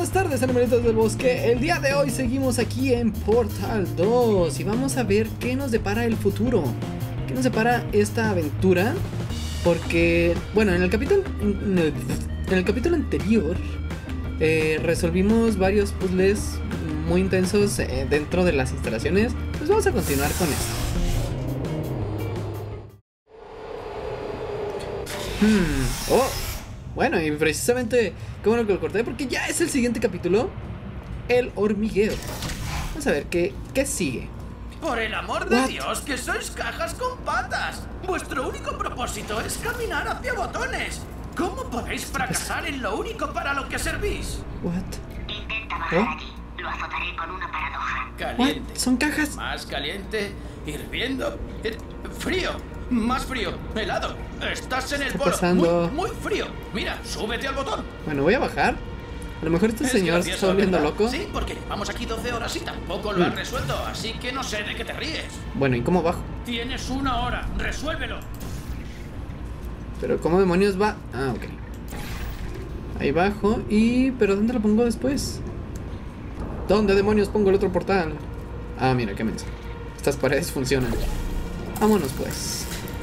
buenas tardes, animalitos del bosque. El día de hoy seguimos aquí en Portal 2 y vamos a ver qué nos depara el futuro. ¿Qué nos depara esta aventura? Porque, bueno, en el capítulo anterior resolvimos varios puzzles muy intensos dentro de las instalaciones. Pues vamos a continuar con esto. Oh, bueno, y precisamente qué bueno que lo corté porque ya es el siguiente capítulo, el hormigueo. Vamos a ver qué sigue. Por el amor de Dios, que sois cajas con patas. Vuestro único propósito es caminar hacia botones. ¿Cómo podéis fracasar en lo único para lo que servís? Intenta bajar allí. Lo azotaré con una paradoja. Caliente. Son cajas. Más caliente. Hirviendo. Frío. Más frío. Helado. Estás en el polo. Pasando? Muy frío. Mira, súbete al botón. Bueno, voy a bajar. A lo mejor este señor se está volviendo loco. Sí, porque llevamos aquí 12 horas y tampoco lo has resuelto, así que no sé de qué te ríes. Bueno, ¿y cómo bajo? Tienes 1 hora, resuélvelo. Pero ¿cómo demonios va? Ah, ok. Ahí bajo y... ¿pero dónde lo pongo después? ¿Dónde demonios pongo el otro portal? Ah, mira, qué mensaje. Estas paredes funcionan. Vámonos pues.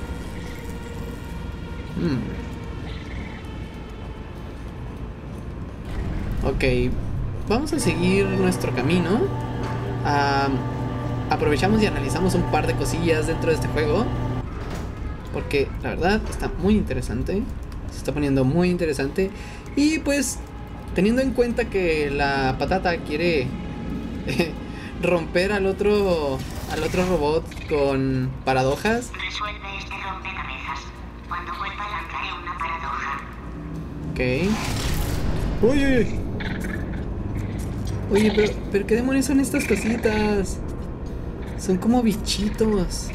Ok, vamos a seguir nuestro camino. Aprovechamos y analizamos un par de cosillas dentro de este juego, porque la verdad está muy interesante. Se está poniendo muy interesante. Y pues, teniendo en cuenta que la patata quiere romper al otro robot con paradojas. Resuelve este rompecabezas. Cuando vuelva lanzaré una paradoja. Ok. Uy. Oye, pero ¿qué demonios son estas cositas? Son como bichitos.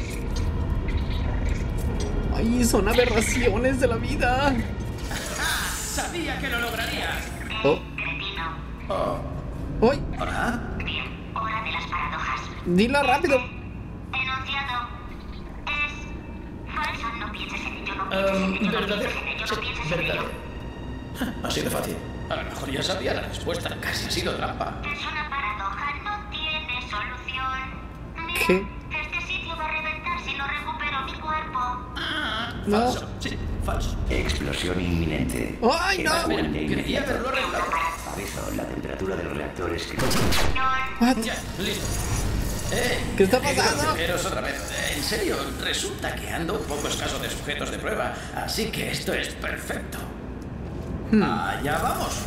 Ay, son aberraciones de la vida. Sabía que lo lograrías. Oh. Cretino. ¡Uy! ¿Hola? Bien, hora de las paradojas. Dilo rápido. Enunciado. Es falso. No pienses en ello. No pienses en ello. No Verdadero. pienses en ello. No pienses en Verdadero. ello. Así de fácil. A lo mejor ya sabía la respuesta. Casi ha sido trampa. Es una paradoja. No tiene solución. Mira, ¿Qué? este sitio va a reventar si no recupero mi cuerpo. No. Falso. Sí, falso. Explosión inminente. ¡Ay, no! Espera, quería haberlo arreglado. Aviso, la temperatura de los reactores que... What? Ya, listo. ¿Qué está pasando? Pero otra vez. En serio, resulta que ando un poco escaso de sujetos de prueba, así que esto es perfecto. Allá vamos.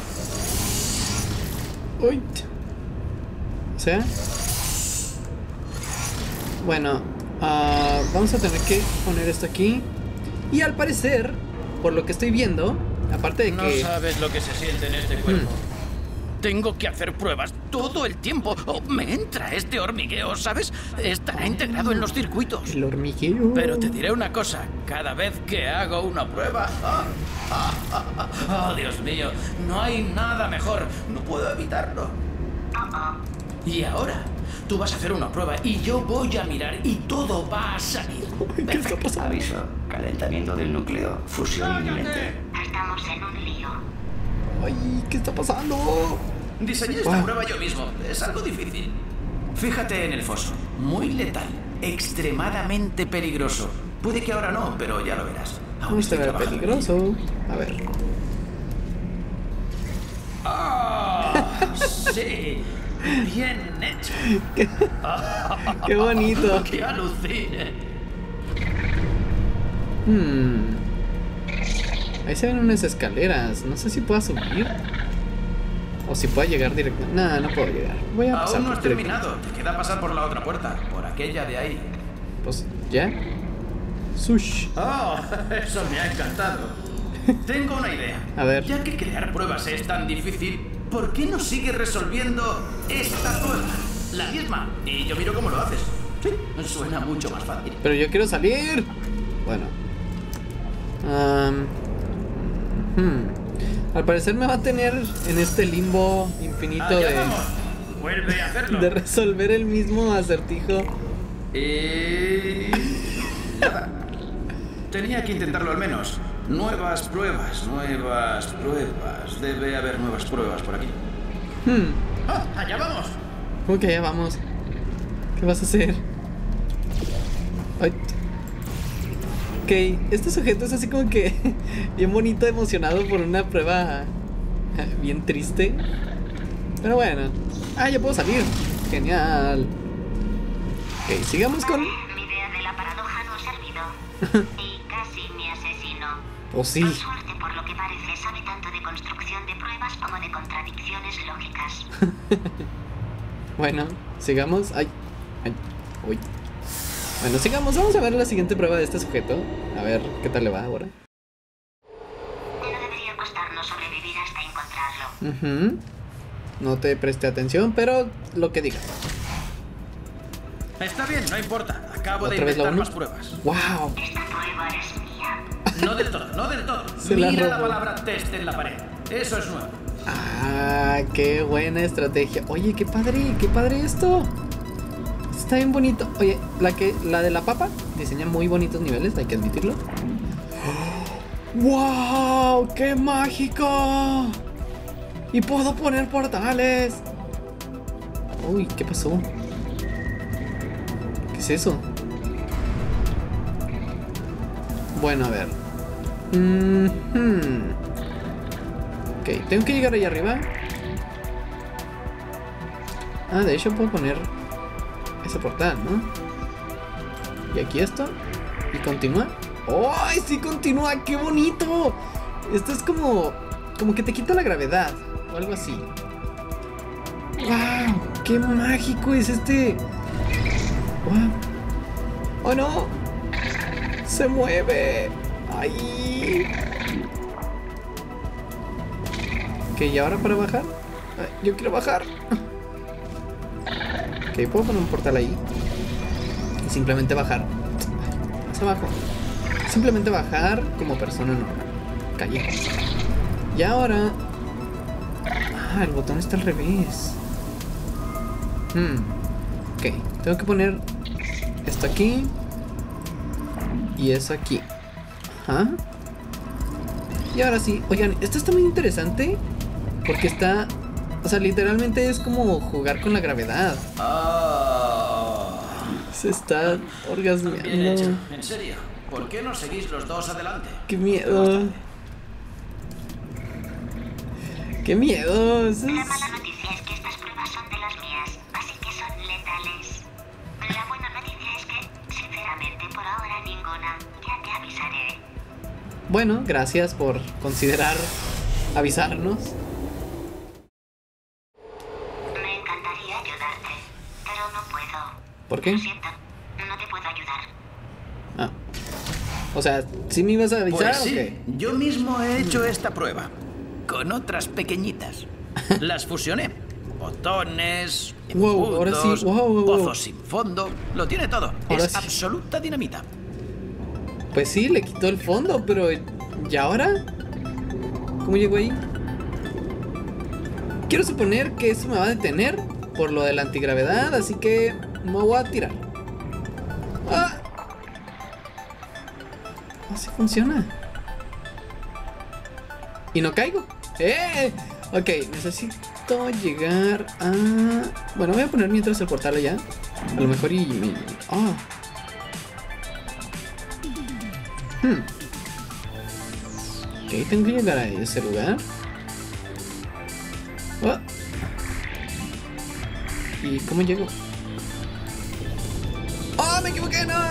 Uy. O sea. Bueno, vamos a tener que poner esto aquí. Y al parecer, por lo que estoy viendo, aparte de No que... sabes lo que se siente en este cuerpo. Tengo que hacer pruebas todo el tiempo. Oh, me entra este hormigueo, ¿sabes? Estará integrado en los circuitos. El hormigueo. Pero te diré una cosa, cada vez que hago una prueba... ¡Oh, Dios mío! No hay nada mejor. No puedo evitarlo. Y ahora, tú vas a hacer una prueba y yo voy a mirar y todo va a salir. ¿Qué está pasando? Aviso, calentamiento del núcleo, fusión inminente. Estamos en un lío. Ay, ¿qué está pasando? Diseñé esta prueba yo mismo. Es algo difícil. Fíjate en el foso. Muy letal. Extremadamente peligroso. Puede que ahora no, pero ya lo verás. Aún Este estoy ve trabajando. peligroso. A ver. ¡Ah! Sí. Bien hecho. Qué bonito. ¡Que alucine! Ahí se ven unas escaleras. No sé si pueda subir. O si pueda llegar directo. Nah, no puedo llegar. Voy a pasar Aún no has por directo. terminado. Te queda pasar por la otra puerta. Por aquella de ahí. Pues, ¿ya? Sush. ¡Oh! Eso me ha encantado. Tengo una idea. A ver. Ya que crear pruebas es tan difícil, ¿por qué no sigues resolviendo esta prueba? La misma. Y yo miro cómo lo haces. Sí, suena mucho más fácil. Pero yo quiero salir. Bueno. Al parecer me va a tener en este limbo infinito Allá vamos. Vuelve a hacerlo. de resolver el mismo acertijo. Nada. Tenía que intentarlo al menos. Nuevas pruebas, nuevas pruebas. Debe haber nuevas pruebas por aquí. Allá vamos. ¿Cómo que allá vamos? ¿Qué vas a hacer? Ay. Ok, este sujeto es así como que bien bonito, emocionado por una prueba bien triste. Pero bueno. Ah, ya puedo salir. Genial. Ok, sigamos con... Mi idea de la paradoja no ha servido. Y casi me asesino. Oh, sí. Por suerte, por lo que parece, sabe tanto de construcción de pruebas como de contradicciones lógicas. Bueno, sigamos. Ay, ay, uy. Bueno, sigamos. Vamos a ver la siguiente prueba de este sujeto. A ver qué tal le va ahora. No debería costarnos sobrevivir hasta encontrarlo. No te presté atención, pero lo que diga. Está bien, no importa. Acabo de ¿Otra vez la inventar uno? más pruebas. ¡Wow! Esta prueba es mía. No del todo, no del todo. Se la Mira la robó. palabra test en la pared. Eso es nuevo. Ah, qué buena estrategia. Oye, qué padre esto. Está bien bonito. Oye, la de la papa diseña muy bonitos niveles, hay que admitirlo. ¡Wow! ¡Qué mágico! Y puedo poner portales. Uy, ¿qué pasó? ¿Qué es eso? Bueno, a ver. Ok, tengo que llegar allá arriba. Ah, de hecho puedo poner ese portal, ¿no? Y aquí esto. Y continúa. ¡Oh! ¡Sí continúa! ¡Qué bonito! Esto es como que te quita la gravedad o algo así. ¡Wow! ¡Qué mágico es este! ¡Wow! ¡Oh no! ¡Se mueve! ¡Ay! Ok, ¿y ahora para bajar? Ay, yo quiero bajar. Ok, puedo poner un portal ahí. Y simplemente bajar. Más abajo. Simplemente bajar como persona normal. Calle. Y ahora... Ah, el botón está al revés. Ok, tengo que poner esto aquí. Y eso aquí. Ajá. Y ahora sí, oigan, esto está muy interesante. Porque está... O sea, literalmente es como jugar con la gravedad. Se está orgasmeando. Bien hecho. En serio, ¿por qué no seguís los dos adelante? ¡Qué miedo! ¡Qué miedo! Eso La es... mala noticia es que estas pruebas son de las mías, así que son letales. La buena noticia es que, sinceramente, por ahora ninguna. Ya te avisaré. Bueno, gracias por considerar avisarnos. Me encantaría ayudarte, pero no puedo. ¿Por qué? Lo siento, no te puedo ayudar. Ah. O sea, ¿sí me ibas a avisar Pues o sí, qué? yo mismo he hecho esta prueba. Con otras pequeñitas. Las fusioné. Botones, Wow, ahora sí, embudos, wow. pozos sin fondo. Lo tiene todo. Ahora Es sí. absoluta dinamita. Pues sí, le quitó el fondo, pero... ¿Y ahora? ¿Cómo llegó ahí? Quiero suponer que eso me va a detener por lo de la antigravedad, así que me voy a tirar. ¡Ah! Así funciona. Y no caigo. Ok, necesito llegar a... Bueno, voy a poner mientras el portal allá. A lo mejor y... Ah. Ok, tengo que llegar a ese lugar. Oh. ¿Y cómo llego? ¡Oh, me equivoqué! ¡No!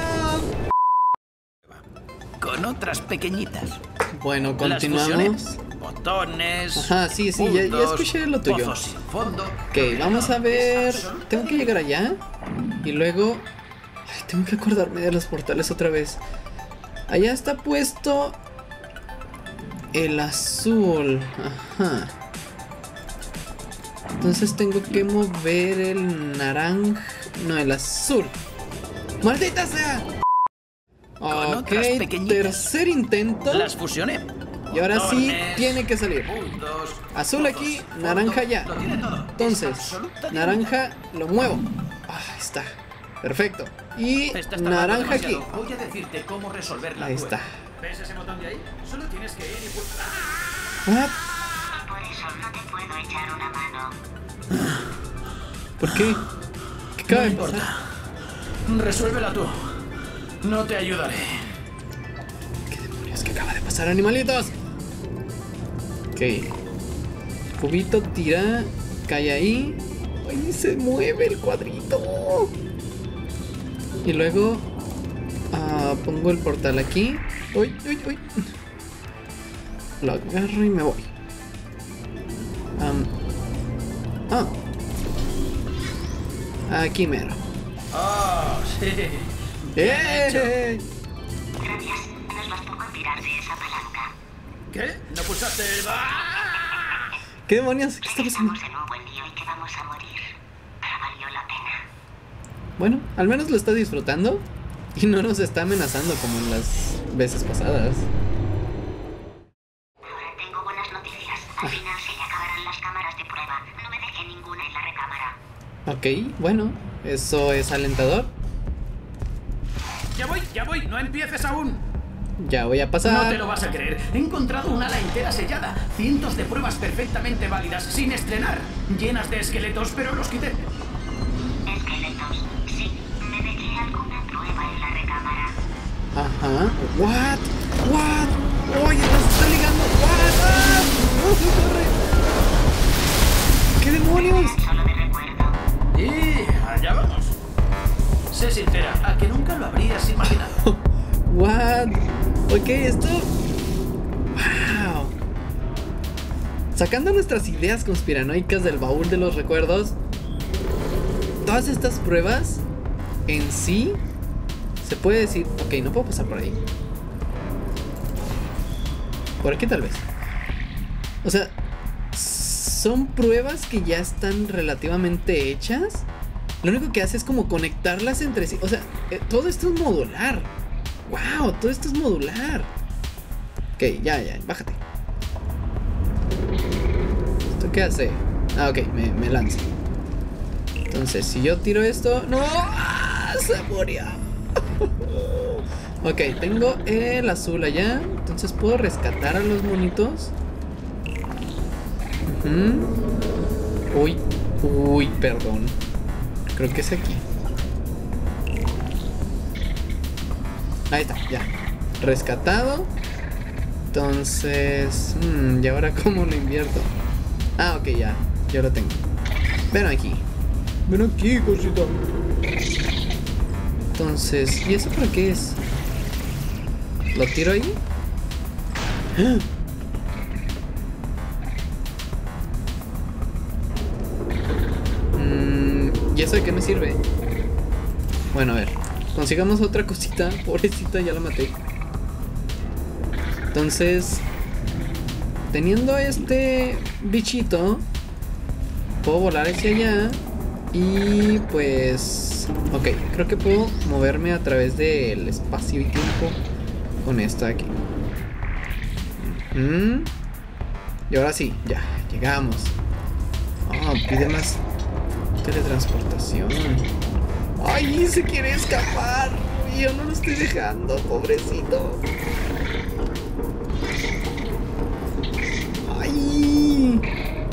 Con otras pequeñitas. Bueno, Las fusioné. continuamos. Botones. Ajá, sí, ya puntos, escuché lo tuyo. pozos sin fondo. Ok, vamos a ver. Es absoluta Tengo que llegar allá. Y luego... Ay, tengo que acordarme de los portales otra vez. Allá está puesto... el azul. Ajá. Entonces tengo que mover el naranja. No, el azul. ¡Maldita sea! Con Ok, otras pequeñitas. tercer intento. Las fusioné. Y ahora sí Botones, tiene que salir. puntos, Azul pozos aquí, sin fondo. naranja allá. Lo tiene todo. Es Entonces, absoluta dinamita. naranja lo muevo. Ahí está. Perfecto. Y Estás tardando naranja aquí. demasiado. Voy a decirte cómo resolver la Ahí prueba. está. ¿Ves ese botón de ahí? Solo tienes que ir y pulsar. What? Por eso no te puedo echar una mano. ¿Por qué? ¿Qué acaba No de importa. pasar? Resuélvela tú. No te ayudaré. ¿Qué demonios? ¿Qué acaba de pasar, animalitos? Ok. Cubito tira. Cae ahí. ¡Ay, se mueve el cuadrito! Y luego pongo el portal aquí. ¡Uy, uy, uy! Lo agarro y me voy. Aquí mero. ¡Oh, sí! ¡Eh! Gracias. Nos bastó con tirar de esa palanca. ¿Qué? ¿No pulsaste el... ¡Ah! ¿Qué demonios? ¿Qué está pasando? Estamos en un buen lío y que vamos a morir. Pero valió la pena. Bueno, al menos lo está disfrutando y no nos está amenazando como en las veces pasadas. Ahora tengo buenas noticias. Al final se le acabarán las cámaras de prueba. No me dejé ninguna en la recámara. Ok, bueno, eso es alentador. Ya voy, no empieces aún. Ya voy a No pasar. te lo vas a creer. He encontrado un ala entera sellada. Cientos de pruebas perfectamente válidas, sin estrenar. Llenas de esqueletos, pero los quité. Esqueletos. Sí, me dejé alguna prueba en la recámara. Ajá. What? Oye, nos está ligando. What? ¡Ah! ¡No, corre! ¿Qué demonios? Solo de recuerdo. Y allá vamos. Sé sincera, a que nunca lo habrías imaginado. What? Ok, esto. Wow. Sacando nuestras ideas conspiranoicas del baúl de los recuerdos, todas estas pruebas en sí se puede decir, ok, no puedo pasar por ahí. Por aquí tal vez. O sea, son pruebas que ya están relativamente hechas. Lo único que hace es como conectarlas entre sí. O sea, todo esto es modular. ¡Wow! Todo esto es modular. Ok, ya, bájate. ¿Esto qué hace? Ah, ok, me lanza. Entonces, si yo tiro esto... ¡No! ¡Ah! ¡Se murió! Ok, tengo el azul allá. Entonces puedo rescatar a los monitos. Uy, perdón. Creo que es aquí. Ahí está, ya. Rescatado. Entonces... ¿y ahora cómo lo invierto? Ah, ok, ya lo tengo. Ven aquí, cosita. Entonces, ¿y eso para qué es? ¿Lo tiro ahí? ¡Ah! ¿Y eso de qué me sirve? Bueno, a ver. Consigamos otra cosita. Pobrecita, ya la maté. Entonces, teniendo este bichito, puedo volar hacia allá. Y pues... ok, creo que puedo moverme a través del espacio y tiempo con esto aquí. Y ahora sí, ya, llegamos. Pide más teletransportación. ¡Ay! Se quiere escapar. Y yo no lo estoy dejando, pobrecito. ¡Ay!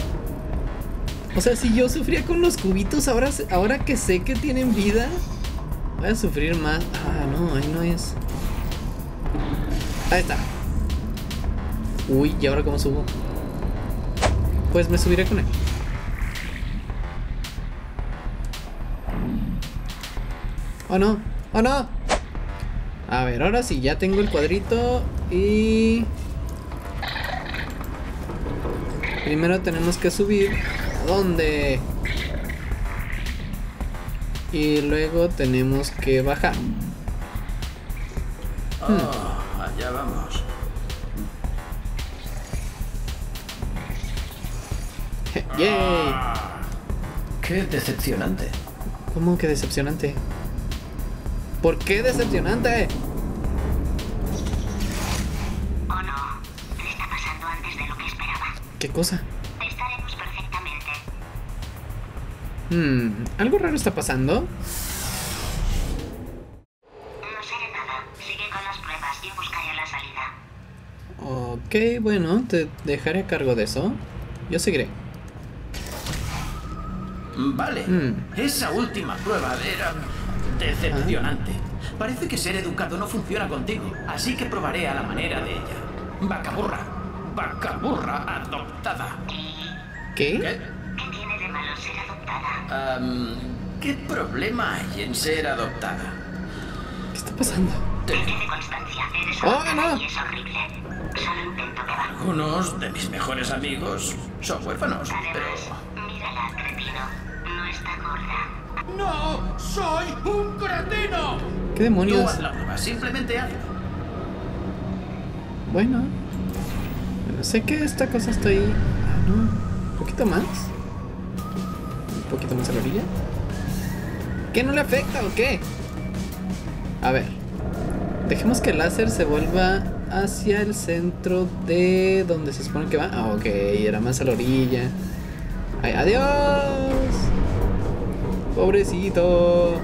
O sea, si yo sufría con los cubitos, ahora que sé que tienen vida, voy a sufrir más. Ah, no, ahí no es. Ahí está. Uy, ¿y ahora cómo subo? Pues me subiré con él. ¡Oh no! ¡Oh no! A ver, ahora sí, ya tengo el cuadrito. Y... primero tenemos que subir. ¿A dónde? Y luego tenemos que bajar. Allá vamos. ¡Yay! ¡Qué decepcionante! ¿Cómo que decepcionante? ¿Por qué decepcionante? Oh no, le está pasando antes de lo que esperaba. ¿Qué cosa? Estaremos perfectamente. ¿Algo raro está pasando? No seré nada. Sigue con las pruebas y buscaré la salida. Ok, bueno, te dejaré a cargo de eso. Yo seguiré. Vale. Esa última prueba era decepcionante. Parece que ser educado no funciona contigo, así que probaré a la manera de ella. Vacaburra. Vacaburra adoptada. ¿Qué? ¿Qué? ¿Qué tiene de malo ser adoptada? ¿Qué problema hay en ser adoptada? ¿Qué está pasando? Que quede constancia, eres ¡Oh, adoptada no! y es horrible. Solo intento que va. Algunos de mis mejores amigos son huérfanos, pero... Además, mírala, cretino. No está gorda. ¡No! ¡Soy un cretino! ¿Qué demonios? Tú haz la prueba, simplemente hazlo. Bueno, sé que esta cosa está ahí. Ah, no. Un poquito más. Un poquito más a la orilla. ¿Qué no le afecta o qué? A ver. Dejemos que el láser se vuelva hacia el centro de donde se supone que va. Ah, ok, era más a la orilla. Ay, adiós. Pobrecito.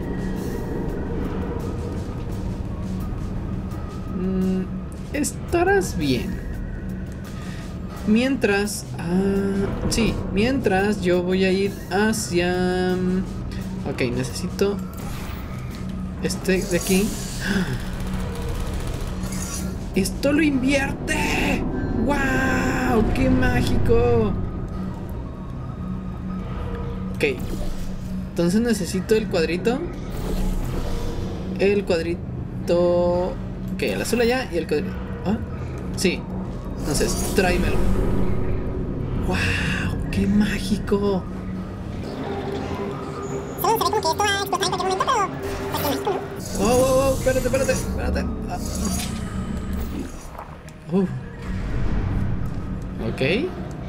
Estarás bien. Mientras... sí, mientras yo voy a ir hacia... Ok, necesito... este de aquí. ¡Esto lo invierte! ¡Wow! ¡Qué mágico! Ok. Entonces necesito el cuadrito. El cuadrito... Ok, el azul allá y el cuadrito... ¿Ah? Sí. Entonces, tráemelo. ¡Wow! ¡Qué mágico! ¡Oh! Espérate. Ok.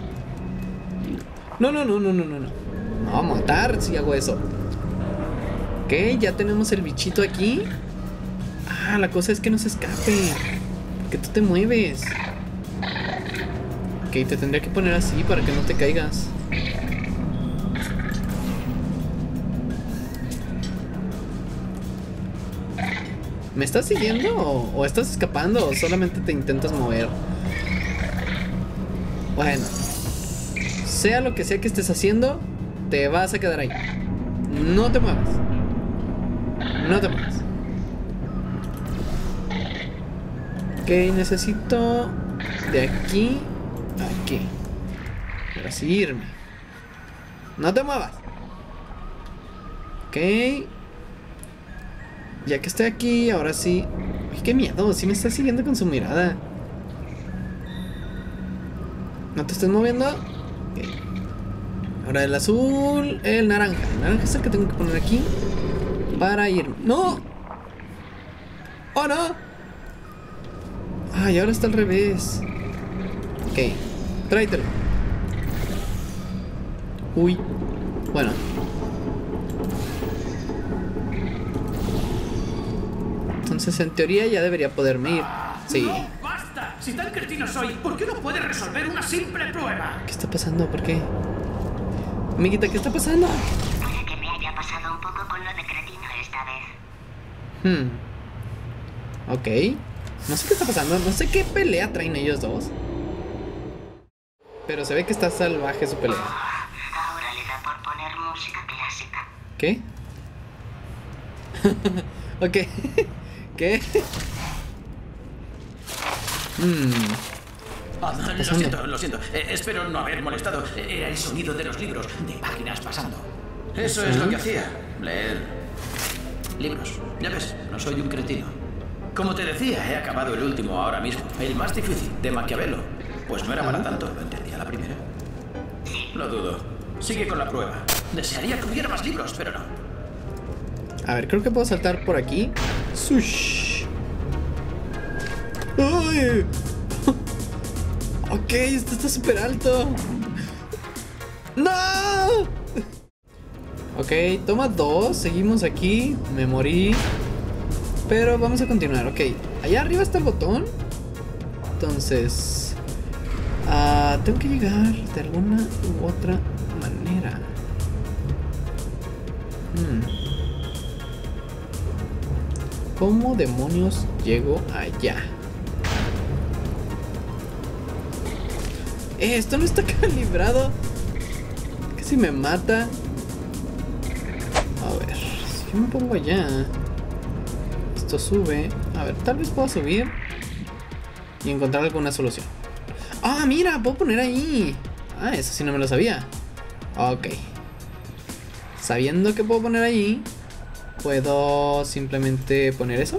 No. Me va a matar si hago eso. Ok, ya tenemos el bichito aquí. Ah, la cosa es que no se escape. Porque tú te mueves. Ok, te tendría que poner así para que no te caigas. ¿Me estás siguiendo o estás escapando o solamente te intentas mover? Bueno, sea lo que sea que estés haciendo, te vas a quedar ahí. No te muevas. No te muevas. Ok, necesito de aquí a aquí. Para seguirme. No te muevas. Ok. Ya que estoy aquí, ahora sí. Uy, qué miedo, sí me está siguiendo con su mirada. ¿No te estás moviendo? Okay. Ahora el azul, el naranja. El naranja es el que tengo que poner aquí para ir. ¡No! ¡Oh, no! Ay, ahora está al revés. Ok, tráetelo. Uy, bueno. Entonces, en teoría, ya debería poderme ir. Sí. ¡No, basta! Si tan cretino soy, ¿por qué no puedes resolver una simple prueba? ¿Qué está pasando? ¿Por qué? Amiguita, ¿qué está pasando? Puede que me haya pasado un poco con lo de cretino esta vez. Ok. No sé qué está pasando. No sé qué pelea traen ellos dos. Pero se ve que está salvaje su pelea. Ahora le da por poner música clásica. ¿Qué? Ok. ¿Qué? Lo siento. Espero no haber molestado. Era el sonido de los libros, de páginas pasando. Eso es lo que hacía. Leer libros. Ya ves, no soy un cretino. Como te decía, he acabado el último ahora mismo. El más difícil, de Maquiavelo. Pues no era para tanto, lo entendí a la primera. Lo dudo. Sigue con la prueba. Desearía que hubiera más libros, pero no. A ver, creo que puedo saltar por aquí. ¡Sush! ¡Ay! Ok, esto está súper alto. ¡No! Ok, toma 2. Seguimos aquí. Me morí. Pero vamos a continuar. Ok, allá arriba está el botón. Entonces tengo que llegar de alguna u otra manera. ¿Cómo demonios llego allá? Esto no está calibrado. Que si me mata. A ver, si yo me pongo allá. Esto sube. A ver, tal vez pueda subir y encontrar alguna solución. Ah, mira, puedo poner ahí. Ah, eso sí no me lo sabía. Ok. Sabiendo que puedo poner ahí, puedo simplemente poner eso.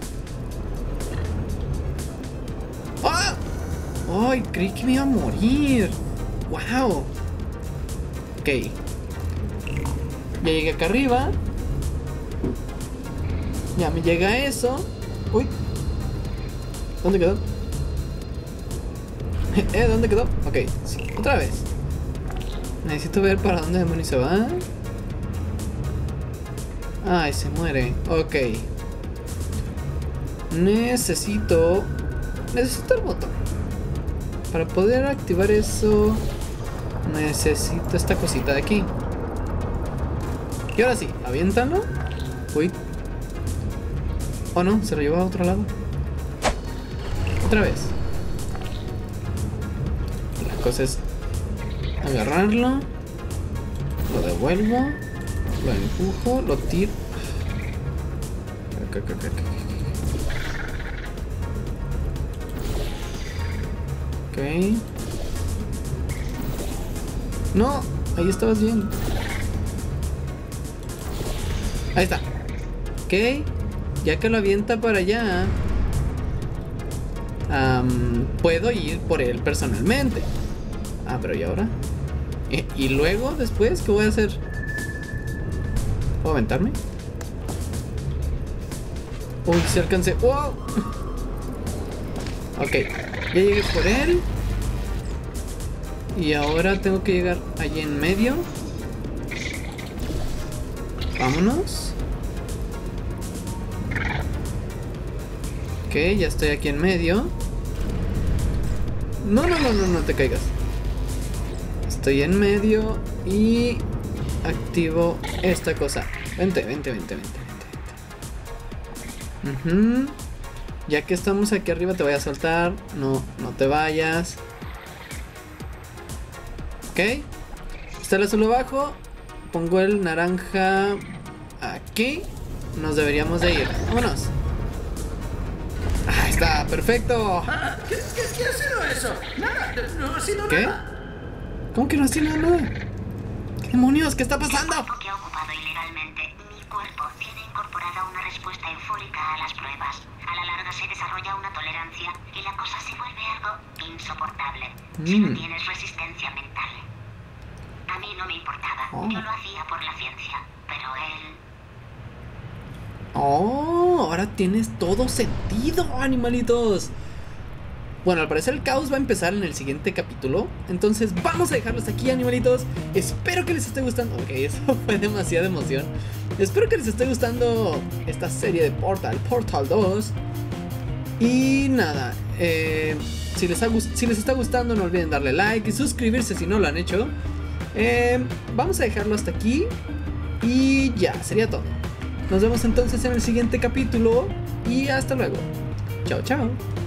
¡Ah! ¡Ay! Creí que me iba a morir. ¡Wow! Ok. Ya llegué acá arriba. Ya me llega eso. Uy. ¿Dónde quedó? ¿Dónde quedó? Ok, sí, otra vez. Necesito ver para dónde demonios se va. Ay, se muere. Ok. Necesito el botón. Para poder activar eso, necesito esta cosita de aquí. Y ahora sí, aviéntalo. Uy. Oh no, se lo llevó a otro lado. Otra vez. La cosa es agarrarlo. Lo devuelvo. Lo empujo. Lo tiro. Ok. No, ahí estabas bien. Ahí está. Ok. Ya que lo avienta para allá, puedo ir por él personalmente. Ah, pero ¿y ahora? ¿Y luego, después, qué voy a hacer? ¿Puedo aventarme? Uy, se alcancé. ¡Wow! Ok, ya llegué por él. Y ahora tengo que llegar allí en medio. Vámonos. Ok, ya estoy aquí en medio. No te caigas. Estoy en medio y activo esta cosa. Vente. Ya que estamos aquí arriba te voy a soltar. No te vayas. Ok. Está el azul abajo. Pongo el naranja aquí. Nos deberíamos de ir. Vámonos. Ahí está, perfecto. ¿Qué ha sido eso? Nada, no ha sido ¿Qué? nada. ¿Cómo que no ha sido nada? ¿Qué demonios? ¿Qué está pasando? Que ha ocupado ilegalmente. Mi cuerpo tiene incorporada una respuesta eufórica a las pruebas. A la larga se desarrolla una tolerancia y la cosa se vuelve algo insoportable. Si no tienes resistencia mental. A mí no me importaba. Yo lo hacía por la ciencia. Pero él... Oh, ahora tienes todo sentido, animalitos. Bueno, al parecer el caos va a empezar en el siguiente capítulo. Entonces vamos a dejarlos aquí, animalitos. Espero que les esté gustando. Ok, eso fue demasiada emoción. Espero que les esté gustando esta serie de Portal 2. Y nada, si les está gustando, no olviden darle like y suscribirse si no lo han hecho. Vamos a dejarlo hasta aquí. Y ya, sería todo. Nos vemos entonces en el siguiente capítulo. Y hasta luego. Chao, chao.